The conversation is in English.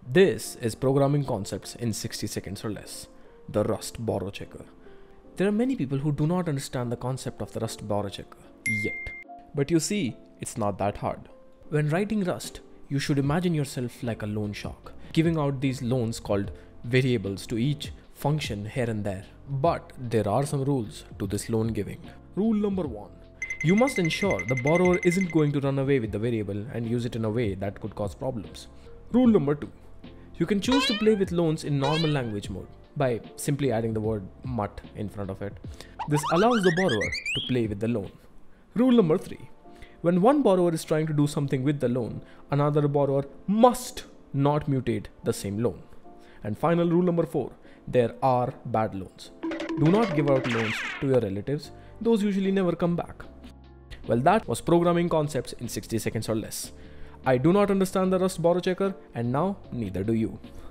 This is programming concepts in 60 seconds or less. The Rust borrow checker. There are many people who do not understand the concept of the Rust borrow checker yet. But you see, it's not that hard. When writing Rust, you should imagine yourself like a loan shark, giving out these loans called variables to each function here and there. But there are some rules to this loan giving. Rule number 1. You must ensure the borrower isn't going to run away with the variable and use it in a way that could cause problems. Rule number 2. You can choose to play with loans in normal language mode by simply adding the word mutt in front of it. This allows the borrower to play with the loan. Rule number 3. When one borrower is trying to do something with the loan, another borrower must not mutate the same loan. And final rule number 4. There are bad loans. Do not give out loans to your relatives. Those usually never come back. Well, that was programming concepts in 60 seconds or less. I do not understand the Rust borrow checker, and now neither do you.